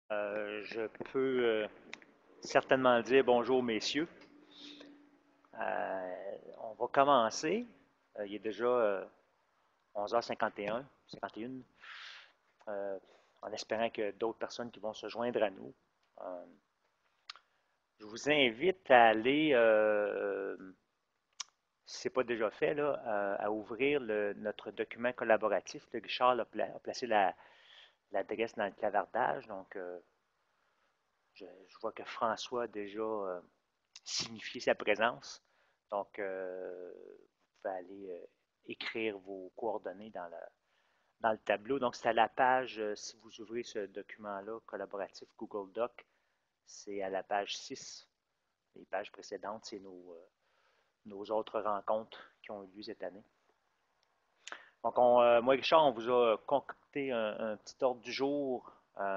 Je peux certainement dire bonjour, messieurs. On va commencer. Il est déjà 11h51, 51, euh, en espérant que d'autres personnes qui vont se joindre à nous. Euh, je vous invite à aller, si ce n'est pas déjà fait, là, à ouvrir notre document collaboratif. Le Richard a placé l'adresse dans le clavardage. Donc, je vois que François a déjà signifié sa présence. Donc, vous pouvez aller écrire vos coordonnées dans le tableau. Donc, c'est à la page, si vous ouvrez ce document-là, collaboratif Google Doc, c'est à la page 6. Les pages précédentes, c'est nos autres rencontres qui ont eu lieu cette année. Donc, moi et Richard, on vous a concocté un petit ordre du jour.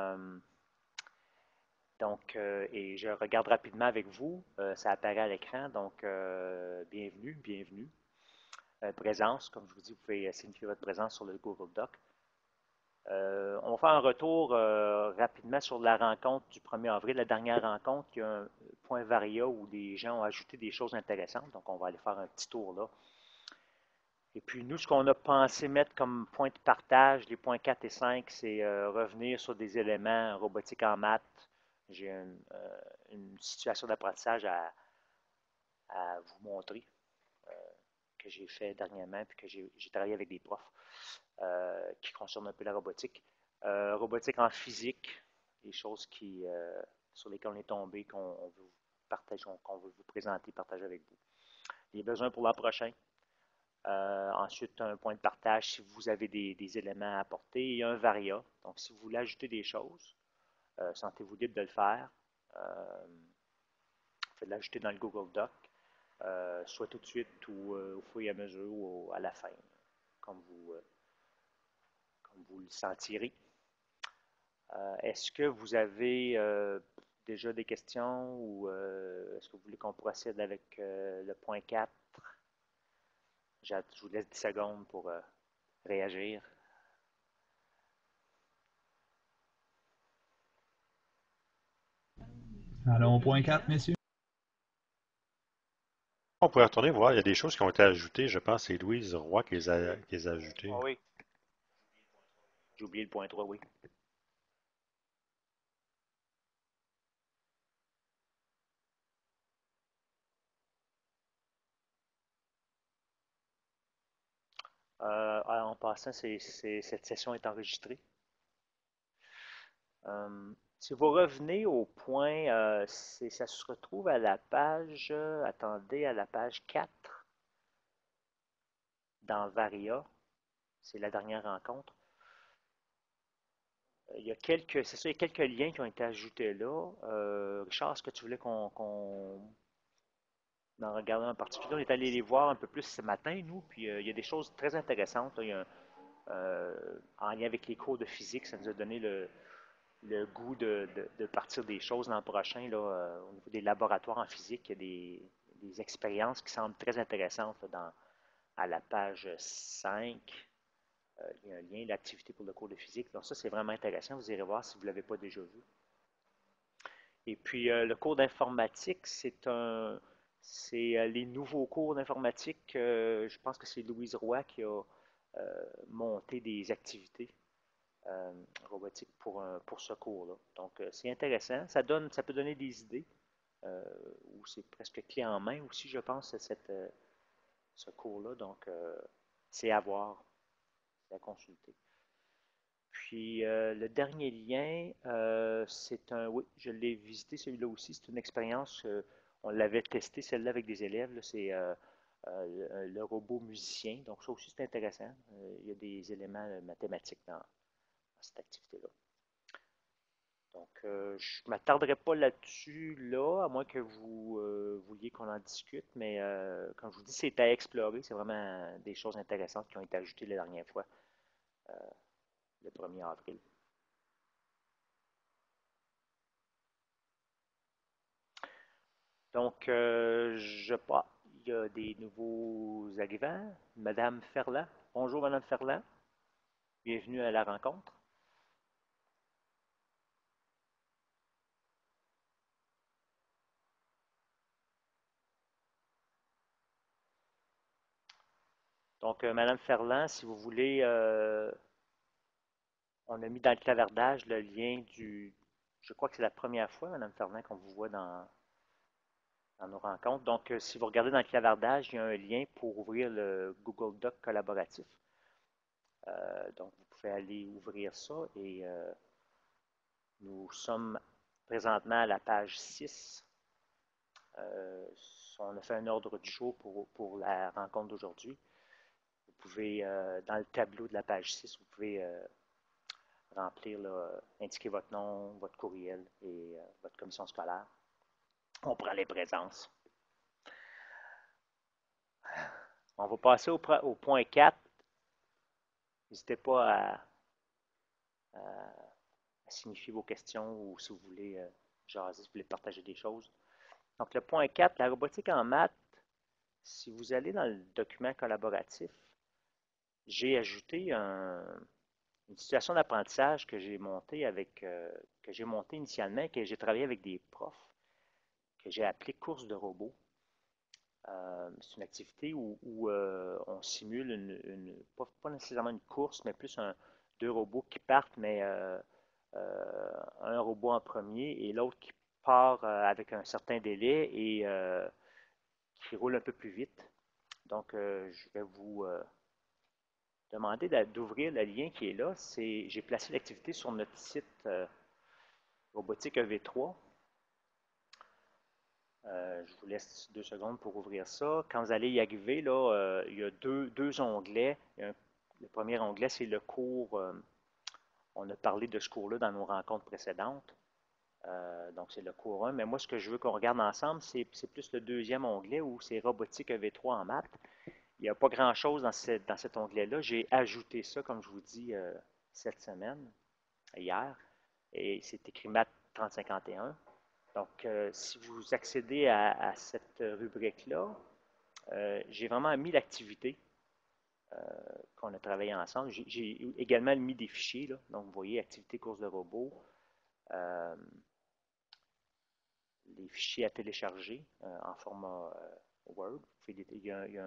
Donc, et je regarde rapidement avec vous. Ça apparaît à l'écran. Donc, bienvenue, bienvenue. Présence, comme je vous dis, vous pouvez signifier votre présence sur le Google Doc. On va faire un retour rapidement sur la rencontre du 1er avril, la dernière rencontre. Il y a un point Varia où les gens ont ajouté des choses intéressantes. Donc, on va aller faire un petit tour là. Et puis, nous, ce qu'on a pensé mettre comme point de partage, les points 4 et 5, c'est revenir sur des éléments robotiques en maths. J'ai une situation d'apprentissage à vous montrer que j'ai fait dernièrement, puis que j'ai travaillé avec des profs qui concernent un peu la robotique. Robotique en physique, des choses sur lesquelles on est tombé, qu'on veut vous partager, qu'on veut vous présenter, partager avec vous. Les besoins pour l'an prochain. Ensuite, un point de partage si vous avez des éléments à apporter et un varia. Donc, si vous voulez ajouter des choses, sentez-vous libre de le faire. Vous pouvez l'ajouter dans le Google Doc, soit tout de suite ou au fur et à mesure ou à la fin, comme vous le sentirez. Est-ce que vous avez déjà des questions ou est-ce que vous voulez qu'on procède avec le point 4? Je vous laisse 10 secondes pour réagir. Allons au point 4, messieurs. On pourrait retourner voir, il y a des choses qui ont été ajoutées. Je pense que c'est Louise Roy qui les a ajoutées. Ah oui, j'ai oublié le point 3, oui. En passant, cette session est enregistrée. Si vous revenez au point, ça se retrouve à la page, attendez, à la page 4 dans Varia. C'est la dernière rencontre. Il y a c'est ça, il y a quelques liens qui ont été ajoutés là. Richard, est-ce que tu voulais qu'on en regarde un particulier? On est allé les voir un peu plus ce matin, nous, puis il y a des choses très intéressantes. Là. Il y a en lien avec les cours de physique, ça nous a donné le goût de partir des choses l'an prochain. Là, au niveau des laboratoires en physique, il y a des expériences qui semblent très intéressantes là, à la page 5. Il y a un lien, l'activité pour le cours de physique. Donc ça, c'est vraiment intéressant. Vous irez voir si vous ne l'avez pas déjà vu. Et puis, le cours d'informatique, c'est les nouveaux cours d'informatique. Je pense que c'est Louise Roy qui a monté des activités robotiques pour ce cours-là. Donc, c'est intéressant. Ça peut donner des idées, ou c'est presque clé en main aussi, je pense, ce cours-là. Donc, c'est à voir, c'est à consulter. Puis le dernier lien, oui, je l'ai visité celui-là aussi. C'est une expérience, on l'avait testé celle-là avec des élèves. C'est le robot musicien. Donc ça aussi c'est intéressant. Il y a des éléments mathématiques dans cette activité-là. Donc je ne m'attarderai pas là-dessus là, à moins que vous vouliez qu'on en discute. Mais comme je vous dis, c'est à explorer. C'est vraiment des choses intéressantes qui ont été ajoutées la dernière fois, euh, le 1er avril. Donc, je pas, il y a des nouveaux arrivants. Madame Ferland. Bonjour, Madame Ferland. Bienvenue à la rencontre. Donc, Madame Ferland, si vous voulez, on a mis dans le clavardage le lien du. Je crois que c'est la première fois, Madame Ferland, qu'on vous voit dans nos rencontres. Donc, si vous regardez dans le clavardage, il y a un lien pour ouvrir le Google Doc collaboratif. Donc, vous pouvez aller ouvrir ça et nous sommes présentement à la page 6. On a fait un ordre du jour pour la rencontre d'aujourd'hui. Vous pouvez, dans le tableau de la page 6, vous pouvez remplir, là, indiquer votre nom, votre courriel et votre commission scolaire. On prend les présences. On va passer au point 4. N'hésitez pas à signifier vos questions ou si vous voulez jaser, si vous voulez partager des choses. Donc, le point 4, la robotique en maths. Si vous allez dans le document collaboratif, j'ai ajouté une situation d'apprentissage que j'ai montée initialement et que j'ai travaillé avec des profs, que j'ai appelé course de robots. C'est une activité où on simule pas nécessairement une course, mais plus deux robots qui partent, mais un robot en premier et l'autre qui part avec un certain délai et qui roule un peu plus vite. Donc, je vais vous demander d'ouvrir le lien qui est là. J'ai placé l'activité sur notre site Robotique EV3. Je vous laisse 2 secondes pour ouvrir ça. Quand vous allez y arriver, là, il y a deux onglets. Le premier onglet, c'est le cours. On a parlé de ce cours-là dans nos rencontres précédentes. Donc, c'est le cours 1. Mais moi, ce que je veux qu'on regarde ensemble, c'est plus le deuxième onglet où c'est Robotique EV3 en maths. Il n'y a pas grand-chose dans cet onglet-là. J'ai ajouté ça, comme je vous dis, cette semaine, hier. Et c'est écrit Maths 3051. Donc, si vous accédez à cette rubrique-là, j'ai vraiment mis l'activité qu'on a travaillé ensemble. J'ai également mis des fichiers, là. Donc, vous voyez, activité course de robot, les fichiers à télécharger en format Word. Il y a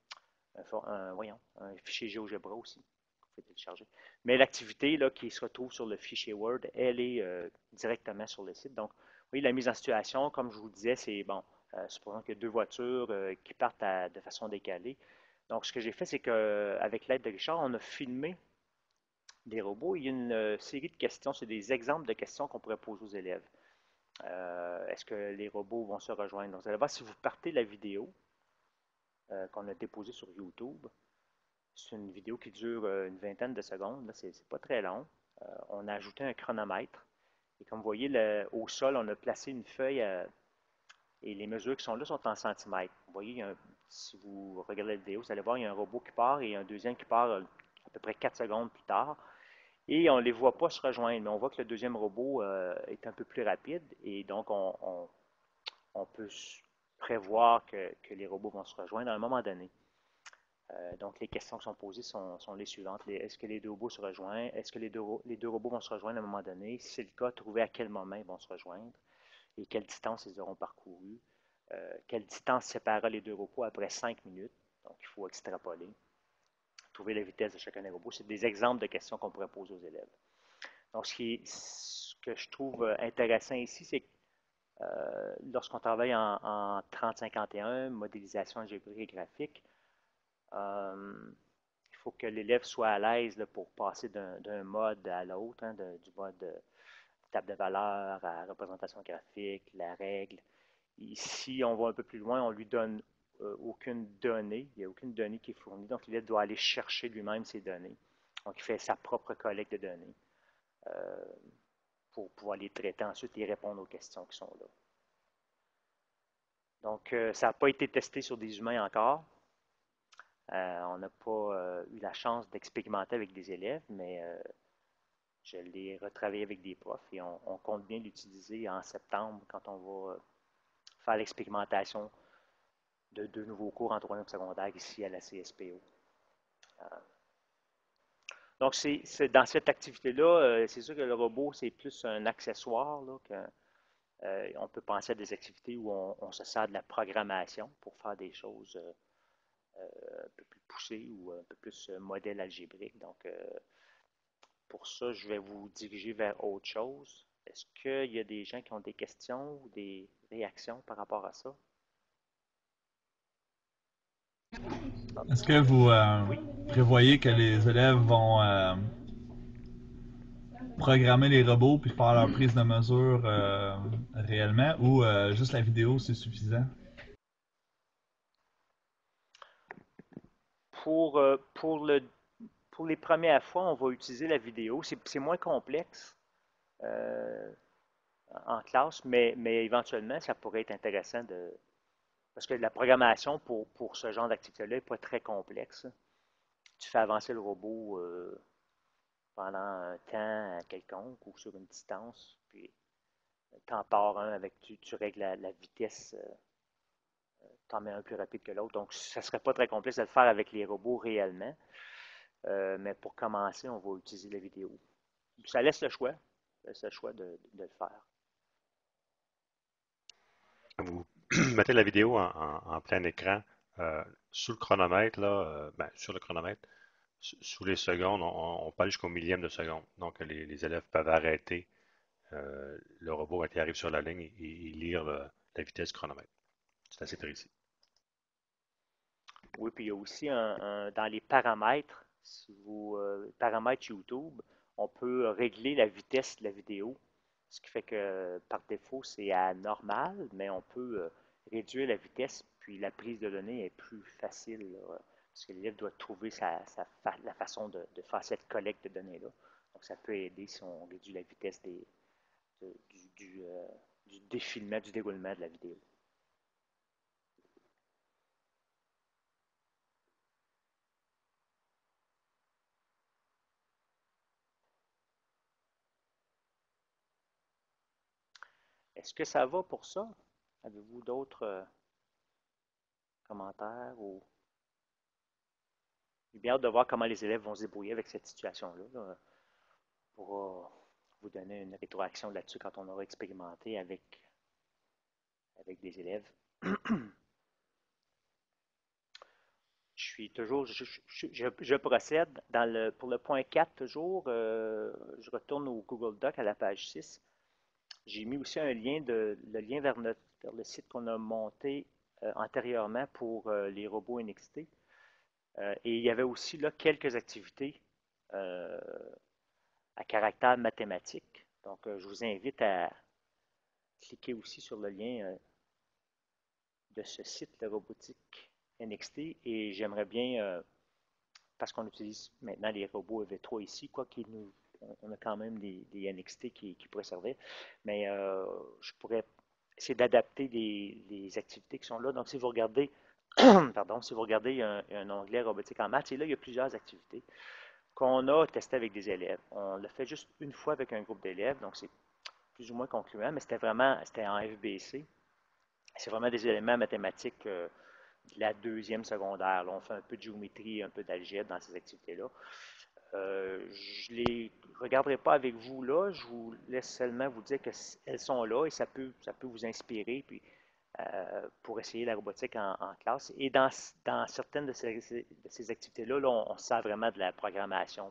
un fichier GeoGebra aussi que vous pouvez télécharger. Mais l'activité là, qui se retrouve sur le fichier Word, elle est directement sur le site. Donc, oui, la mise en situation, comme je vous disais, c'est bon, supposons qu'il y a deux voitures qui partent de façon décalée. Donc, ce que j'ai fait, c'est qu'avec l'aide de Richard, on a filmé des robots. Il y a une série de questions, c'est des exemples de questions qu'on pourrait poser aux élèves. Est-ce que les robots vont se rejoindre? Donc, vous allez voir, si vous partez la vidéo qu'on a déposée sur YouTube, c'est une vidéo qui dure une vingtaine de secondes. C'est pas très long. On a ajouté un chronomètre. Et comme vous voyez, au sol, on a placé une feuille et les mesures qui sont là sont en centimètres. Vous voyez, si vous regardez la vidéo, vous allez voir, il y a un robot qui part et un deuxième qui part à peu près 4 secondes plus tard. Et on ne les voit pas se rejoindre, mais on voit que le deuxième robot est un peu plus rapide et donc on peut prévoir que les robots vont se rejoindre à un moment donné. Donc, les questions qui sont posées sont les suivantes. Est-ce que les deux robots se rejoignent? Est-ce que les deux robots vont se rejoindre à un moment donné? Si c'est le cas, trouver à quel moment ils vont se rejoindre et quelle distance ils auront parcouru. Quelle distance séparera les deux robots après 5 minutes? Donc, il faut extrapoler. Trouver la vitesse de chacun des robots. C'est des exemples de questions qu'on pourrait poser aux élèves. Donc, ce que je trouve intéressant ici, c'est que lorsqu'on travaille en 3051, modélisation algébrique et graphique, il faut que l'élève soit à l'aise là, pour passer d'un mode à l'autre, hein, du mode table de valeur à représentation graphique, la règle. Ici, on va un peu plus loin, on lui donne aucune donnée, il n'y a aucune donnée qui est fournie, donc l'élève doit aller chercher lui-même ces données. Donc, il fait sa propre collecte de données pour pouvoir les traiter ensuite et répondre aux questions qui sont là. Donc, ça n'a pas été testé sur des humains encore. On n'a pas eu la chance d'expérimenter avec des élèves, mais je l'ai retravaillé avec des profs et on compte bien l'utiliser en septembre quand on va faire l'expérimentation de deux nouveaux cours en troisième secondaire ici à la CSPO. Donc, dans cette activité-là, c'est sûr que le robot, c'est plus un accessoire. Là, on peut penser à des activités où on se sert de la programmation pour faire des choses un peu plus poussé ou un peu plus modèle algébrique. Donc, pour ça, je vais vous diriger vers autre chose. Est-ce qu'il y a des gens qui ont des questions ou des réactions par rapport à ça? Ah, Est-ce que vous oui. prévoyez que les élèves vont programmer les robots puis faire leur prise de mesure réellement ou juste la vidéo c'est suffisant? Pour les premières fois, on va utiliser la vidéo. C'est moins complexe euh, en classe, mais éventuellement, ça pourrait être intéressant de. Parce que la programmation pour ce genre d'activité-là n'est pas très complexe. Tu fais avancer le robot pendant un temps quelconque ou sur une distance, puis tu en pars un avec, tu règles la vitesse, tu en mets un plus rapide que l'autre. Donc, ça ne serait pas très complexe de le faire avec les robots réellement. Mais pour commencer, on va utiliser la vidéo. Ça laisse le choix. Ça laisse le choix de le faire. Vous mettez la vidéo en plein écran sous le chronomètre, là, ben, sur le chronomètre, sous les secondes, on peut aller jusqu'au millième de seconde. Donc, les élèves peuvent arrêter le robot quand il arrive sur la ligne et lire la vitesse du chronomètre. C'est assez précis. Oui, puis il y a aussi dans les paramètres, si vous paramètres YouTube, on peut régler la vitesse de la vidéo, ce qui fait que par défaut c'est à normal, mais on peut réduire la vitesse, puis la prise de données est plus facile, là, parce que l'élève doit trouver la façon de faire cette collecte de données-là. Donc ça peut aider si on réduit la vitesse de- du, du, euh, du défilement, du déroulement de la vidéo. Est-ce que ça va pour ça? Avez-vous d'autres commentaires ou j'ai bien hâte de voir comment les élèves vont se débrouiller avec cette situation-là. Là. On pourra vous donner une rétroaction là-dessus quand on aura expérimenté avec des élèves. Je suis toujours, je procède pour le point 4 toujours, je retourne au Google Doc à la page 6. J'ai mis aussi le lien vers le site qu'on a monté antérieurement pour les robots NXT. Et il y avait aussi là quelques activités euh, à caractère mathématique. Donc, je vous invite à cliquer aussi sur le lien de ce site, le robotique NXT. Et j'aimerais bien, parce qu'on utilise maintenant les robots EV3 ici, quoi qu'il nous, on a quand même des NXT qui pourraient servir, mais je pourrais essayer d'adapter les activités qui sont là. Donc, si vous regardez, pardon, si vous regardez, il y a un onglet robotique en maths, et là, il y a plusieurs activités qu'on a testées avec des élèves. On l'a fait juste une fois avec un groupe d'élèves, donc c'est plus ou moins concluant, mais c'était en FBC. C'est vraiment des éléments mathématiques de la deuxième secondaire. Là, on fait un peu de géométrie, un peu d'algèbre dans ces activités-là. Je ne les regarderai pas avec vous là, je vous laisse seulement vous dire qu'elles sont là et ça peut vous inspirer puis, pour essayer la robotique en classe. Et dans certaines de ces activités-là, là, on sert vraiment de la programmation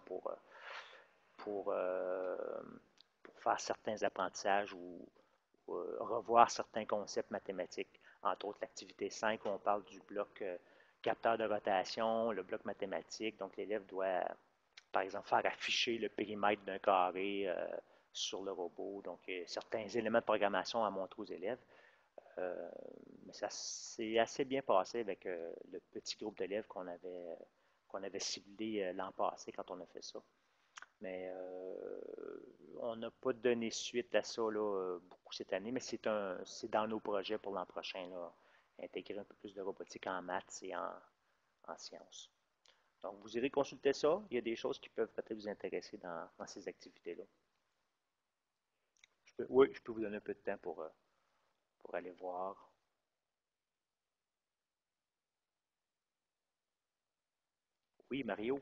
pour, euh, pour faire certains apprentissages ou revoir certains concepts mathématiques. Entre autres, l'activité 5 où on parle du bloc capteur de rotation, le bloc mathématique. Donc, l'élève doit, par exemple, faire afficher le périmètre d'un carré sur le robot. Donc, certains éléments de programmation à montrer aux élèves. Mais ça s'est assez bien passé avec le petit groupe d'élèves qu'on avait ciblé l'an passé quand on a fait ça. Mais on n'a pas donné suite à ça là, beaucoup cette année, mais c'est dans nos projets pour l'an prochain, là, intégrer un peu plus de robotique en maths et en sciences. Donc, vous irez consulter ça. Il y a des choses qui peuvent peut-être vous intéresser dans ces activités-là. Oui, je peux vous donner un peu de temps pour aller voir. Oui, Mario.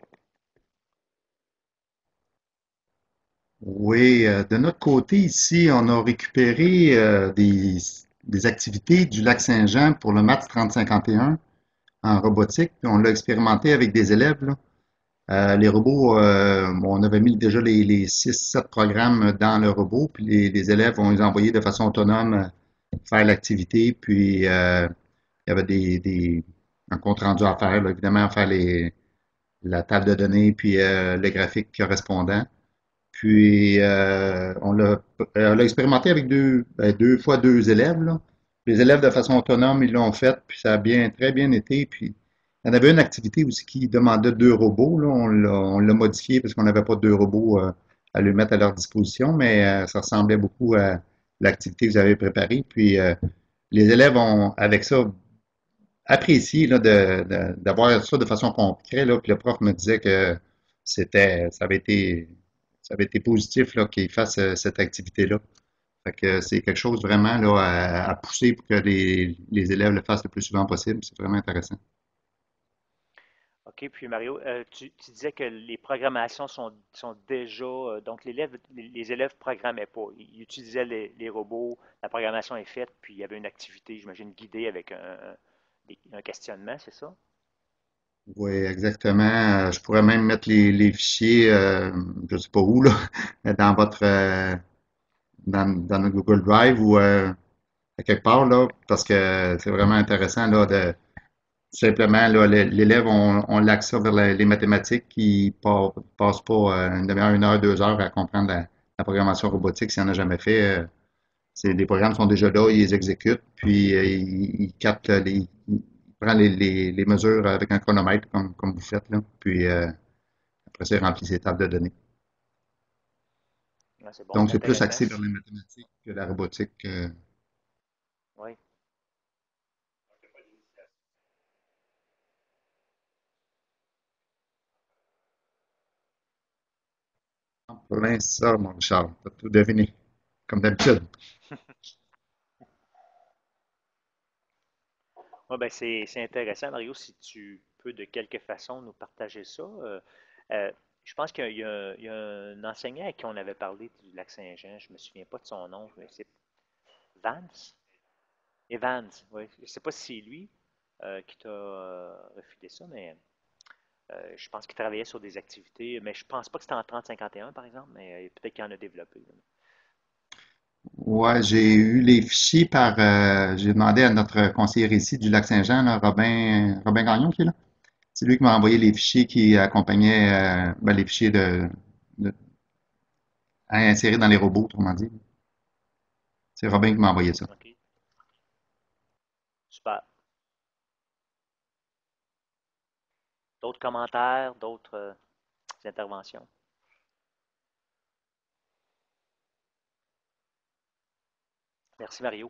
Oui, de notre côté ici, on a récupéré des activités du lac Saint-Jean pour le MATS 3051. en robotique, puis on l'a expérimenté avec des élèves, là. Les robots, on avait mis déjà les 6-7 programmes dans le robot, puis les élèves, on les envoyait de façon autonome faire l'activité, puis il y avait un compte rendu à faire, là, évidemment, à faire la table de données, puis le graphique correspondant. Puis on l'a expérimenté avec deux fois deux élèves, là. Les élèves de façon autonome, ils l'ont fait, puis ça a très bien été. Puis il y en avait une activité aussi qui demandait deux robots, là. On l'a modifié parce qu'on n'avait pas deux robots à lui mettre à leur disposition, mais ça ressemblait beaucoup à l'activité que vous avez préparée. Puis les élèves ont, avec ça, apprécié là, d'avoir ça de façon concrète, là. Puis le prof me disait que ça avait été positif là, qu'ils fassent cette activité-là. Fait que c'est quelque chose vraiment là, à pousser pour que les élèves le fassent le plus souvent possible. C'est vraiment intéressant. OK, puis Mario, tu disais que les programmations sont déjà, donc les élèves programmaient pas. Ils utilisaient les robots, la programmation est faite, puis il y avait une activité, j'imagine, guidée avec un questionnement, c'est ça? Oui, exactement. Je pourrais même mettre les fichiers, je sais pas où, là, dans dans notre Google Drive ou à quelque part, là, parce que c'est vraiment intéressant, là, de simplement, là, l'élève, on l'axe ça vers les mathématiques qui passe pas une demi-heure, 1 heure, 2 heures à comprendre la programmation robotique s'il n'en a jamais fait. Les programmes sont déjà là, ils les exécutent, puis il capte il prend les mesures avec un chronomètre, comme vous faites, là. Puis après ça, il remplit ses tables de données. Ah, c'est bon, Donc, c'est c'est plus intéressant. axé vers les mathématiques que la robotique. Oui. Plein ça, mon Richard. T'as tout deviné, comme d'habitude. Ouais, ben c'est intéressant, Mario, si tu peux de quelque façon nous partager ça. Je pense qu'il y a un enseignant à qui on avait parlé du lac Saint-Jean, je ne me souviens pas de son nom, mais c'est Vance? Evans, oui. Je ne sais pas si c'est lui qui t'a refilé ça, mais je pense qu'il travaillait sur des activités, mais je pense pas que c'était en 3051, par exemple, mais peut-être qu'il en a développé. Ouais, j'ai eu les fichiers j'ai demandé à notre conseiller ici du Lac-Saint-Jean, là, Robin Gagnon qui est là. C'est lui qui m'a envoyé les fichiers qui accompagnaient les fichiers à insérer dans les robots, autrement dit. C'est Robin qui m'a envoyé ça. OK, super. D'autres commentaires, d'autres interventions? Merci, Mario.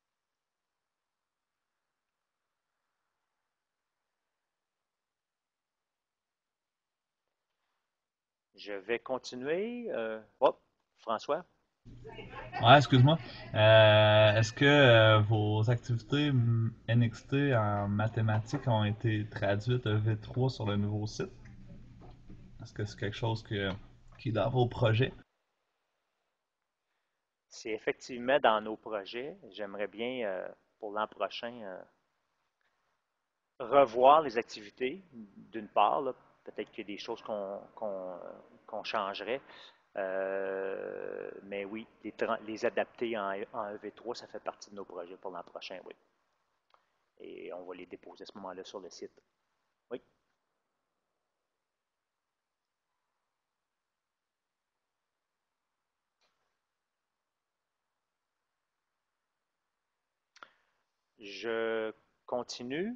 Je vais continuer. Oh, François? Ouais, excuse-moi. Est-ce que vos activités NXT en mathématiques ont été traduites V3 sur le nouveau site? Est-ce que c'est quelque chose qui est dans vos projets? C'est effectivement dans nos projets. J'aimerais bien, pour l'an prochain, revoir les activités, d'une part, là. Peut-être qu'il y a des choses qu'on changerait. Mais oui, les adapter en EV3, ça fait partie de nos projets pour l'an prochain, oui. Et on va les déposer à ce moment-là sur le site. Oui. Je continue.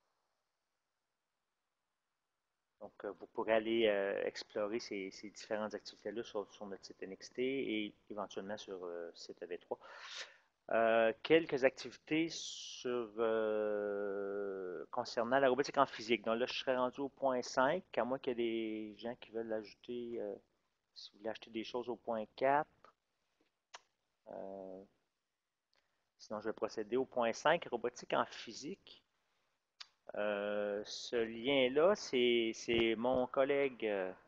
Donc, vous pourrez aller explorer ces différentes activités-là sur notre site NXT et éventuellement sur le site EV3. Quelques activités concernant la robotique en physique. Donc là, je serais rendu au point 5, à moins qu'il y ait des gens qui veulent ajouter, si vous voulez acheter des choses au point 4. Euh, Sinon, je vais procéder au point 5, robotique en physique. Ce lien-là, c'est mon collègue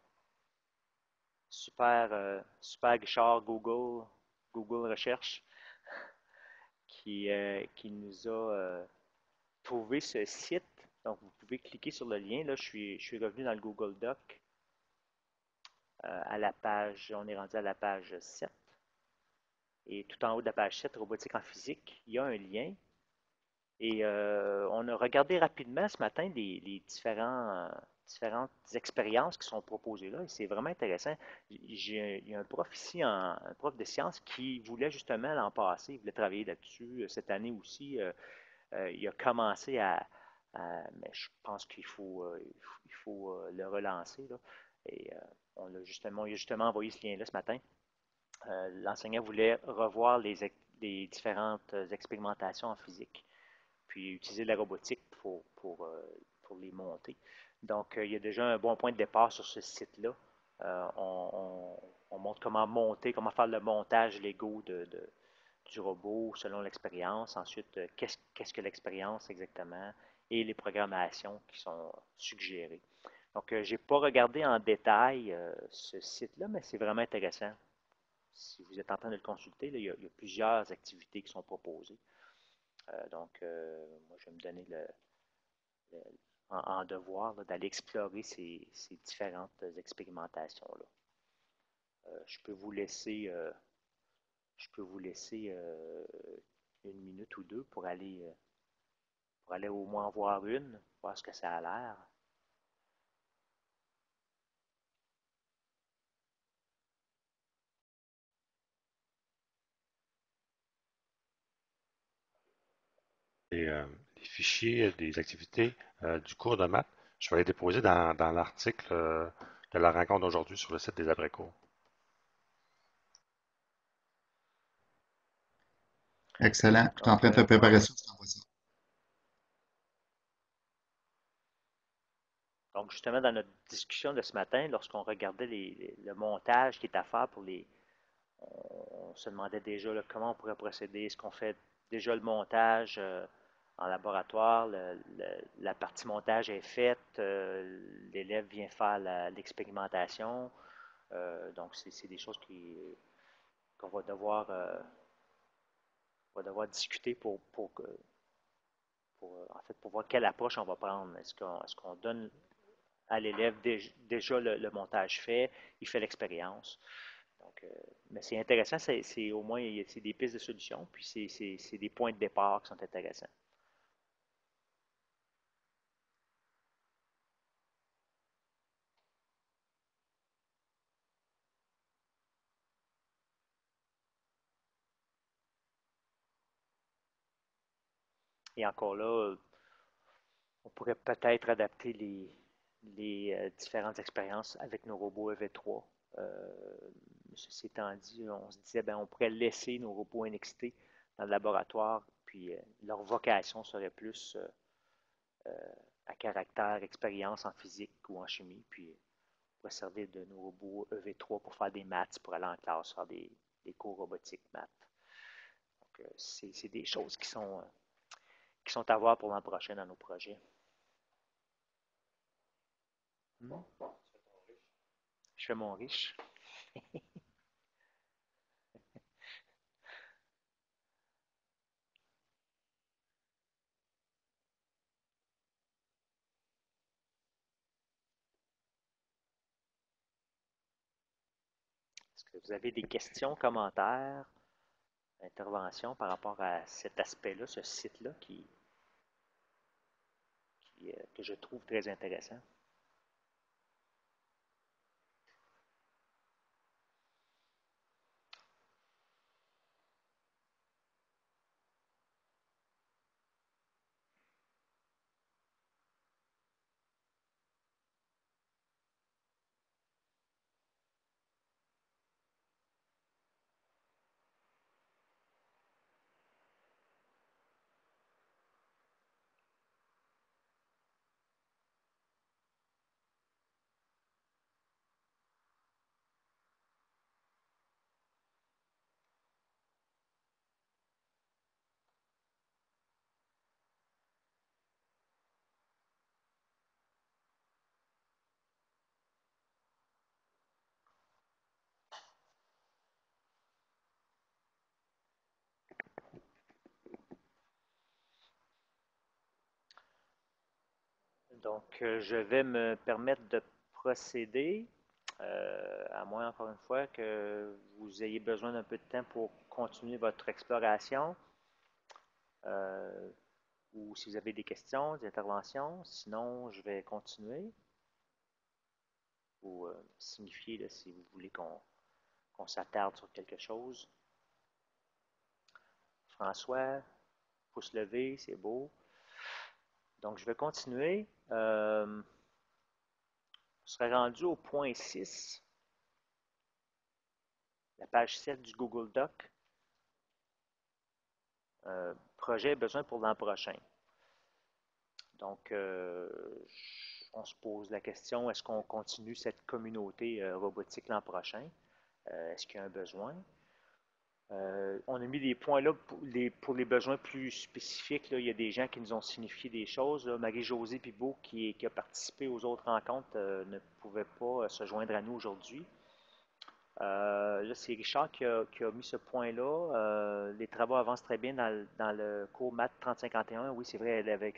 super Richard Google Recherche, qui nous a trouvé ce site. Donc, vous pouvez cliquer sur le lien. Là, je suis revenu dans le Google Doc à la page, on est rendu à la page 7. Et tout en haut de la page 7, robotique en physique, il y a un lien. Et on a regardé rapidement ce matin les différentes expériences qui sont proposées là. Et c'est vraiment intéressant. Il y a un prof ici, un prof de sciences, qui voulait justement l'an passé, il voulait travailler là-dessus. Cette année aussi, il a commencé mais je pense qu'il faut le relancer, là. Et il a justement envoyé ce lien-là ce matin. L'enseignant voulait revoir les différentes expérimentations en physique, puis utiliser la robotique pour les monter. Donc, il y a déjà un bon point de départ sur ce site-là. On montre comment monter, comment faire le montage Lego du robot selon l'expérience. Ensuite, qu'est-ce que l'expérience exactement et les programmations qui sont suggérées. Donc, je n'ai pas regardé en détail ce site-là, mais c'est vraiment intéressant. Si vous êtes en train de le consulter, là, il y a plusieurs activités qui sont proposées. Donc, moi, je vais me donner le- en devoir d'aller explorer ces différentes expérimentations-là. Je peux vous laisser une minute ou deux pour aller au moins en voir une, voir ce que ça a l'air. Et, les fichiers des activités du cours de maths, je vais les déposer dans l'article de la rencontre d'aujourd'hui sur le site des après-cours. Excellent. Je suis en Donc, train de te préparer ça, je t'envoie ça. donc, justement, dans notre discussion de ce matin, lorsqu'on regardait le montage qui est à faire on se demandait déjà là, comment on pourrait procéder. Est-ce qu'on fait déjà le montage en laboratoire? La partie montage est faite, l'élève vient faire l'expérimentation. Donc, c'est des choses qu'on va devoir discuter en fait, pour voir quelle approche on va prendre. Est-ce qu'on donne à l'élève déjà le montage fait, il fait l'expérience? Donc, mais c'est intéressant, au moins, c'est des pistes de solutions, puis c'est des points de départ qui sont intéressants. Et encore là, on pourrait peut-être adapter les différentes expériences avec nos robots EV3. Ceci étant dit, on se disait, ben, on pourrait laisser nos robots NXT dans le laboratoire, puis leur vocation serait plus à caractère expérience en physique ou en chimie, puis on pourrait servir de nos robots EV3 pour faire des maths, pour aller en classe, faire des cours robotiques maths. Donc, c'est des choses qui sont à voir pour l'an prochain dans nos projets. Hmm? Je fais mon riche. Est-ce que vous avez des questions, commentaires, interventions par rapport à cet aspect-là, ce site-là que je trouve très intéressant? Donc, je vais me permettre de procéder, à moins, encore une fois, que vous ayez besoin d'un peu de temps pour continuer votre exploration, euh, ou si vous avez des questions, des interventions. Sinon, je vais continuer ou signifier là, si vous voulez qu'on s'attarde sur quelque chose. François, pouce levé, c'est beau. Donc, je vais continuer. Je serai rendu au point 6, la page 7 du Google Doc. Projet besoin pour l'an prochain. Donc, on se pose la question, est-ce qu'on continue cette communauté robotique l'an prochain? Est-ce qu'il y a un besoin? On a mis des points là pour les besoins plus spécifiques. Là. Il y a des gens qui nous ont signifié des choses. Marie-Josée Pibot, qui a participé aux autres rencontres, ne pouvait pas se joindre à nous aujourd'hui. Là, c'est Richard qui a mis ce point-là. Les travaux avancent très bien dans le cours Maths 3051. Oui, c'est vrai, elle avait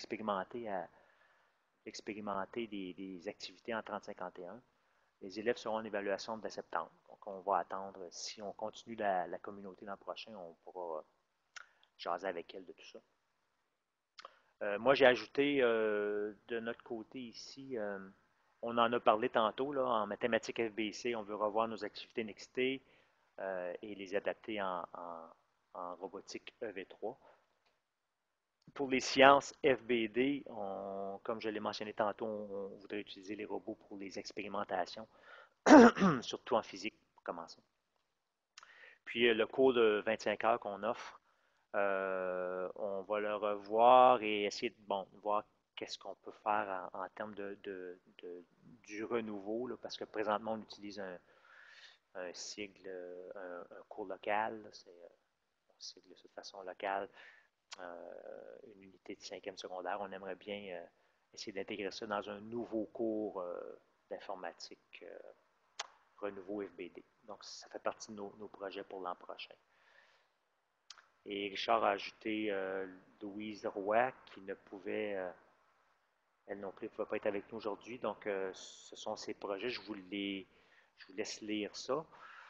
expérimenté des activités en 3051. Les élèves seront en évaluation dès septembre. Donc, on va attendre. Si on continue la communauté l'an prochain, on pourra jaser avec elle de tout ça. Moi, j'ai ajouté de notre côté ici, on en a parlé tantôt, là, en mathématiques FBC, on veut revoir nos activités NXT et les adapter en robotique EV3. Pour les sciences FBD, comme je l'ai mentionné tantôt, on voudrait utiliser les robots pour les expérimentations, surtout en physique pour commencer. Puis le cours de 25 heures qu'on offre, on va le revoir et essayer de voir qu'est-ce qu'on peut faire en termes du renouveau, là, parce que présentement, on utilise un sigle, un cours local, on sigle de cette façon locale, une unité de 5e secondaire. On aimerait bien essayer d'intégrer ça dans un nouveau cours d'informatique renouveau FBD. Donc, ça fait partie de nos projets pour l'an prochain. Et Richard a ajouté Louise Roy, qui ne pouvait, elle non plus, ne pouvait pas être avec nous aujourd'hui. Donc, ce sont ses projets. Je vous laisse lire ça.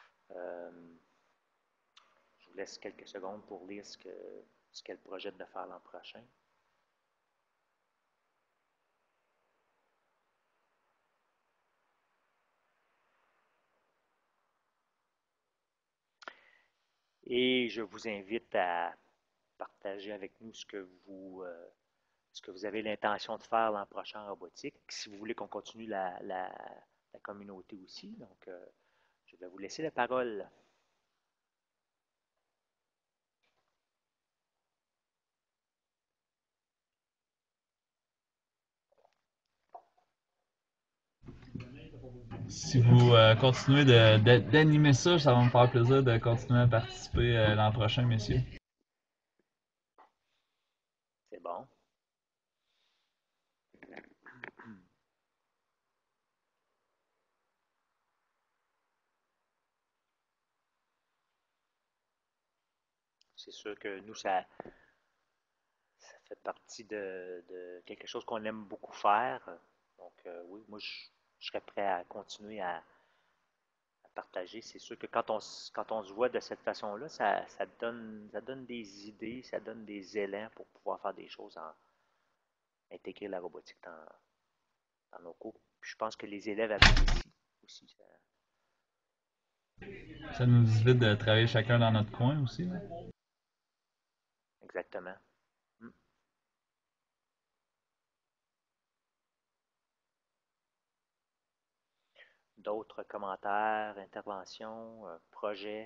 Je vous laisse quelques secondes pour lire ce qu'elle projette de faire l'an prochain. Et je vous invite à partager avec nous ce que vous avez l'intention de faire l'an prochain en robotique. Si vous voulez qu'on continue la communauté aussi. Donc, je vais vous laisser la parole. Si vous continuez d'animer ça, ça va me faire plaisir de continuer à participer l'an prochain, messieurs. C'est bon. C'est sûr que nous, ça fait partie de quelque chose qu'on aime beaucoup faire. Donc, oui, moi, je serais prêt à continuer à partager. C'est sûr que quand on se voit de cette façon-là, ça donne des idées, ça donne des élans pour pouvoir faire des choses, intégrer la robotique dans nos cours. Puis je pense que les élèves apprécient aussi ça. Ça nous évite de travailler chacun dans notre coin aussi, là. Exactement. D'autres commentaires, interventions, projets?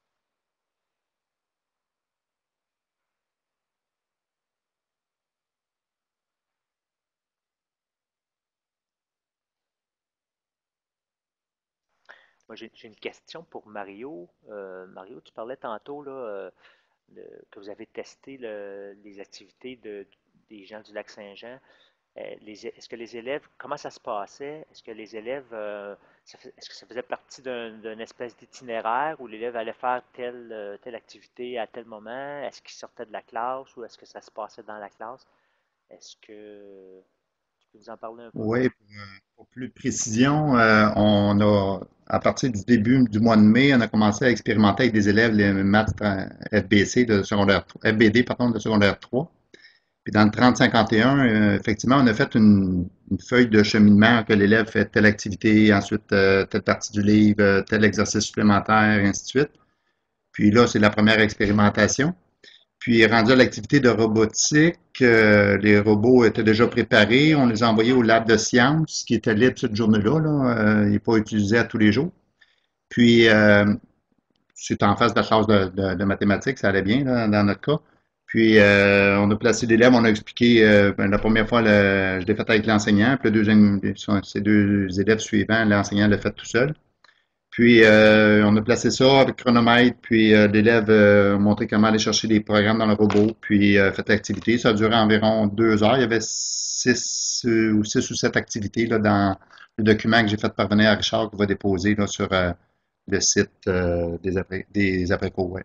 Moi, j'ai une question pour Mario. Mario, tu parlais tantôt là, que vous avez testé les activités des gens du lac Saint-Jean. Est-ce que les élèves, comment ça se passait? Est-ce que les élèves, est-ce que ça faisait partie d'une espèce d'itinéraire où l'élève allait faire telle activité à tel moment? Est-ce qu'il sortait de la classe ou est-ce que ça se passait dans la classe? Est-ce que tu Tu nous en parler un peu? Oui, pour plus de précision, on a, à partir du début du mois de mai, on a commencé à expérimenter avec des élèves les maths FBC de secondaire, FBD, pardon, de secondaire 3. Puis dans le 3051, effectivement, on a fait une feuille de cheminement que l'élève fait telle activité, ensuite telle partie du livre, tel exercice supplémentaire, et ainsi de suite. Puis là, c'est la première expérimentation. Puis rendu à l'activité de robotique, les robots étaient déjà préparés. On les a envoyés au lab de sciences qui était libre cette journée-là. Là. Il n'est pas utilisé à tous les jours. Puis c'est en face de la classe de mathématiques, ça allait bien là, dans notre cas. Puis on a placé l'élève, on a expliqué la première fois, je l'ai fait avec l'enseignant, puis le deuxième, ces deux élèves suivants, l'enseignant l'a fait tout seul. Puis on a placé ça avec chronomètre, puis l'élève a montré comment aller chercher des programmes dans le robot, puis fait l'activité. Ça a duré environ 2 heures. Il y avait six ou sept activités là, dans le document que j'ai fait parvenir à Richard qui va déposer là, sur le site des après-cours. Ouais.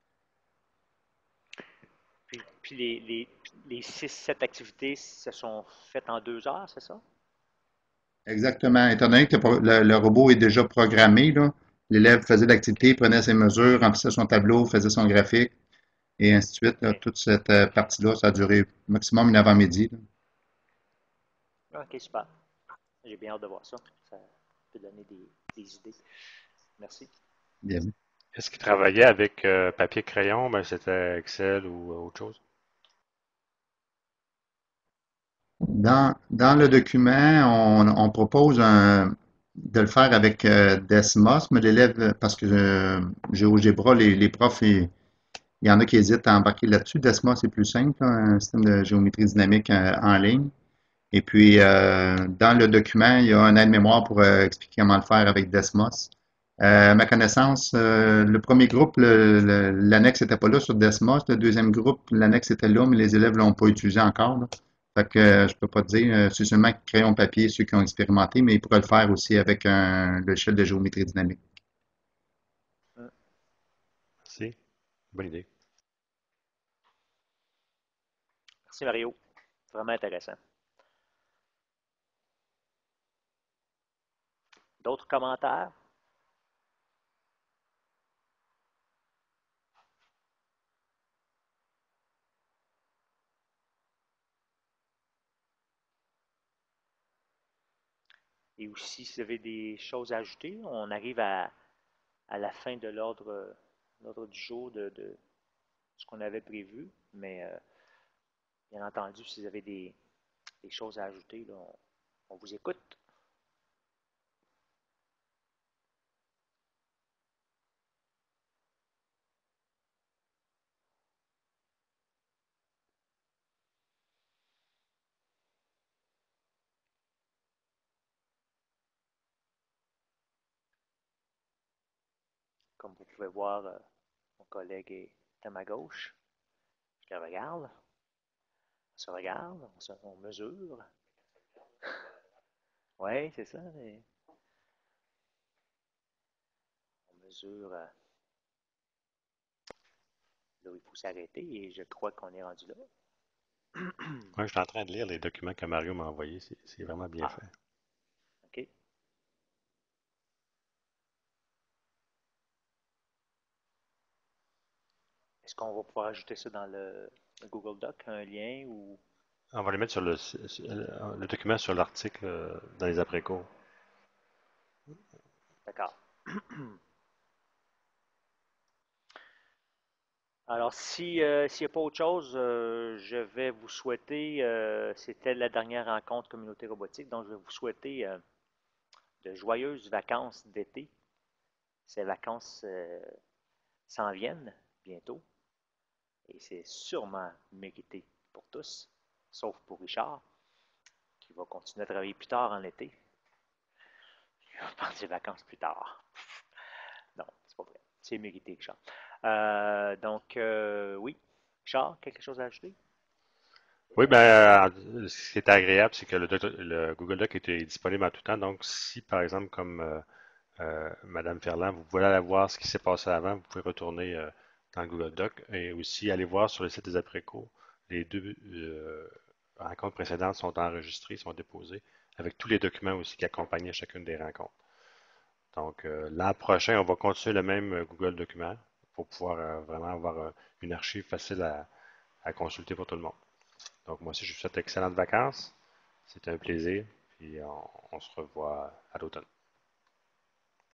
Puis les 6-7 activités se sont faites en 2 heures, c'est ça? Exactement. Étant donné que le robot est déjà programmé, là, l'élève faisait l'activité, prenait ses mesures, remplissait son tableau, faisait son graphique, et ainsi de suite. Là. OK. Toute cette partie-là, ça a duré maximum une avant-midi. Là. OK, super. J'ai bien hâte de voir ça. Ça peut donner des idées. Merci. Bien vu. Est-ce qu'il travaillait avec papier-crayon? Ben, c'était Excel ou autre chose? Dans le document, on propose de le faire avec Desmos, mais l'élève, parce que GeoGebra, les profs, il y en a qui hésitent à embarquer là-dessus. Desmos, c'est plus simple, là, un système de géométrie dynamique en ligne. Et puis, dans le document, il y a un aide-mémoire pour expliquer comment le faire avec Desmos. À ma connaissance, le premier groupe, l'annexe n'était pas là sur Desmos. Le deuxième groupe, l'annexe était là, mais les élèves ne l'ont pas utilisé encore. Là. Fait que je peux pas te dire, c'est seulement crayon papier, ceux qui ont expérimenté, mais ils pourraient le faire aussi avec un logiciel de géométrie dynamique. Hum, Si, bonne idée. Merci, Mario. Vraiment intéressant. D'autres commentaires? Et aussi, si vous avez des choses à ajouter, on arrive à la fin de l'ordre du jour de ce qu'on avait prévu. Mais bien entendu, si vous avez des choses à ajouter, là, on vous écoute. Comme vous pouvez voir, mon collègue est à ma gauche. Je le regarde, on se regarde, on mesure. Oui, c'est ça. On mesure là où il faut s'arrêter et je crois qu'on est rendu là. Ouais, je suis en train de lire les documents que Mario m'a envoyés. C'est vraiment bien Ah, fait. OK. Est-ce qu'on va pouvoir ajouter ça dans le Google Doc, un lien ou... On va les mettre sur le document sur l'article dans les après-cours. D'accord. Alors, si, s'il n'y a pas autre chose, je vais vous souhaiter, c'était la dernière rencontre communauté robotique, donc je vais vous souhaiter de joyeuses vacances d'été. Ces vacances s'en viennent bientôt et c'est sûrement mérité pour tous, sauf pour Richard, qui va continuer à travailler plus tard en été. Il va prendre ses vacances plus tard. Non, c'est pas vrai. C'est mérité, Richard. Oui. Richard, quelque chose à ajouter? Oui, ben, ce qui est agréable, c'est que le Google Doc est disponible en tout temps. Donc, si par exemple, comme Madame Ferland, vous voulez aller voir ce qui s'est passé avant, vous pouvez retourner dans le Google Doc et aussi aller voir sur le site des après-cours les deux rencontres précédentes sont enregistrées, sont déposées, avec tous les documents aussi qui accompagnaient chacune des rencontres. Donc, l'an prochain, on va continuer le même Google Document pour pouvoir vraiment avoir une archive facile à consulter pour tout le monde. Donc, moi aussi, je vous souhaite d'excellentes vacances. C'était un plaisir. Puis, on se revoit à l'automne.